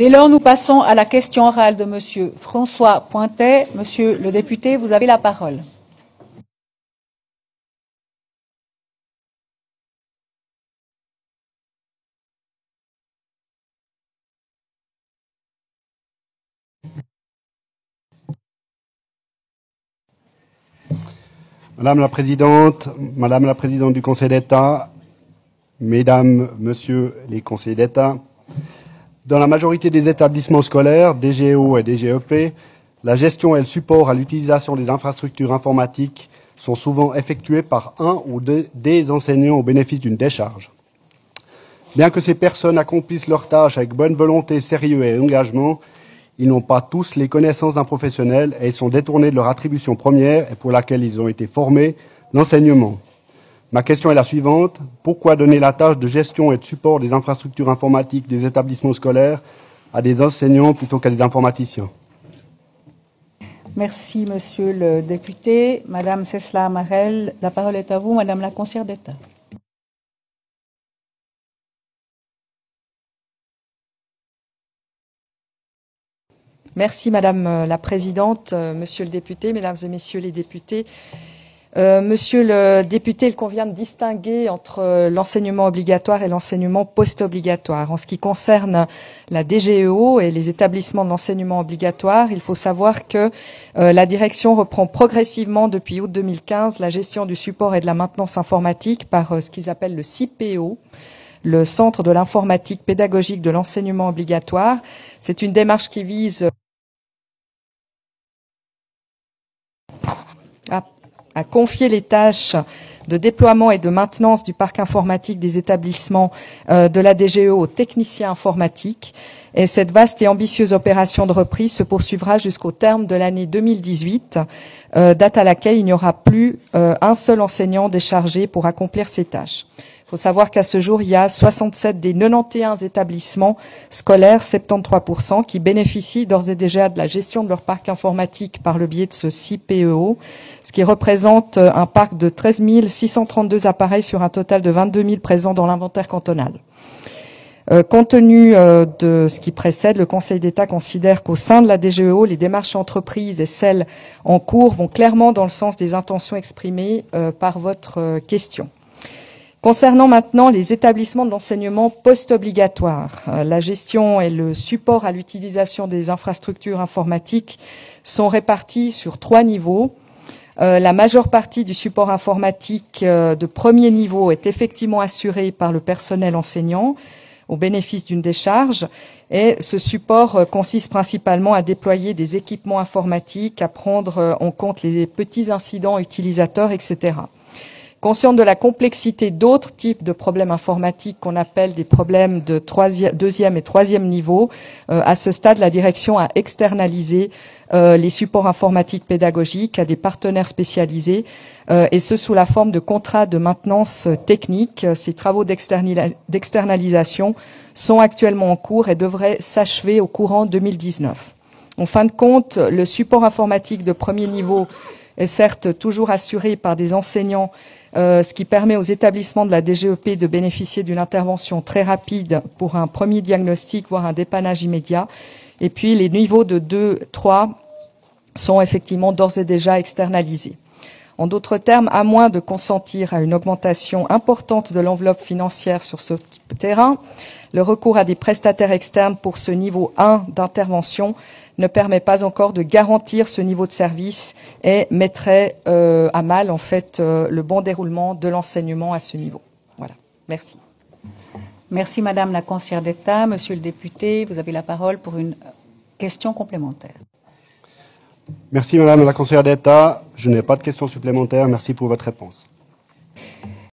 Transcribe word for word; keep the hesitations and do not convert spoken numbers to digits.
Dès lors, nous passons à la question orale de Monsieur François Pointet. Monsieur le député, vous avez la parole. Madame la Présidente, Madame la Présidente du Conseil d'État, Mesdames, Messieurs les conseillers d'État, dans la majorité des établissements scolaires, D G E O et D G E P, la gestion et le support à l'utilisation des infrastructures informatiques sont souvent effectués par un ou deux, des enseignants au bénéfice d'une décharge. Bien que ces personnes accomplissent leurs tâches avec bonne volonté, sérieux et engagement, ils n'ont pas tous les connaissances d'un professionnel et ils sont détournés de leur attribution première et pour laquelle ils ont été formés, l'enseignement. Ma question est la suivante. Pourquoi donner la tâche de gestion et de support des infrastructures informatiques des établissements scolaires à des enseignants plutôt qu'à des informaticiens? Merci, Monsieur le député. Madame Cécile Amarel, la parole est à vous, Madame la conseillère d'État. Merci Madame la Présidente, Monsieur le député, Mesdames et Messieurs les députés. Euh, Monsieur le député, il convient de distinguer entre l'enseignement obligatoire et l'enseignement post-obligatoire. En ce qui concerne la D G E O et les établissements de l'enseignement obligatoire, il faut savoir que euh, la direction reprend progressivement depuis août deux mille quinze la gestion du support et de la maintenance informatique par euh, ce qu'ils appellent le C I P O, le Centre de l'informatique pédagogique de l'enseignement obligatoire. C'est une démarche qui vise à, à confier les tâches de déploiement et de maintenance du parc informatique des établissements euh, de la D G E O aux techniciens informatiques. Et cette vaste et ambitieuse opération de reprise se poursuivra jusqu'au terme de l'année deux mille dix-huit, euh, date à laquelle il n'y aura plus euh, un seul enseignant déchargé pour accomplir ces tâches. Il faut savoir qu'à ce jour, il y a soixante-sept des quatre-vingt-onze établissements scolaires, soixante-treize pour cent, qui bénéficient d'ores et déjà de la gestion de leur parc informatique par le biais de ce C I P E O, ce qui représente un parc de treize mille six cent trente-deux appareils sur un total de vingt-deux mille présents dans l'inventaire cantonal. Euh, compte tenu euh, de ce qui précède, le Conseil d'État considère qu'au sein de la D G E O, les démarches entreprises et celles en cours vont clairement dans le sens des intentions exprimées euh, par votre euh, question. Concernant maintenant les établissements de l'enseignement post-obligatoire, euh, la gestion et le support à l'utilisation des infrastructures informatiques sont répartis sur trois niveaux. Euh, la majeure partie du support informatique euh, de premier niveau est effectivement assurée par le personnel enseignant au bénéfice d'une décharge et ce support euh, consiste principalement à déployer des équipements informatiques, à prendre euh, en compte les petits incidents utilisateurs, et cetera. Consciente de la complexité d'autres types de problèmes informatiques qu'on appelle des problèmes de troisième, deuxième et troisième niveau, euh, à ce stade, la direction a externalisé euh, les supports informatiques pédagogiques à des partenaires spécialisés, euh, et ce sous la forme de contrats de maintenance technique. Ces travaux d'externalisation sont actuellement en cours et devraient s'achever au courant deux mille dix-neuf. En fin de compte, le support informatique de premier niveau est certes toujours assuré par des enseignants, euh, ce qui permet aux établissements de la D G E P de bénéficier d'une intervention très rapide pour un premier diagnostic, voire un dépannage immédiat. Et puis les niveaux de deux, trois sont effectivement d'ores et déjà externalisés. En d'autres termes, à moins de consentir à une augmentation importante de l'enveloppe financière sur ce terrain, le recours à des prestataires externes pour ce niveau un d'intervention ne permet pas encore de garantir ce niveau de service et mettrait euh, à mal en fait euh, le bon déroulement de l'enseignement à ce niveau. Voilà. Merci. Merci Madame la conseillère d'État. Monsieur le député, vous avez la parole pour une question complémentaire. Merci Madame la conseillère d'État. Je n'ai pas de questions supplémentaires. Merci pour votre réponse.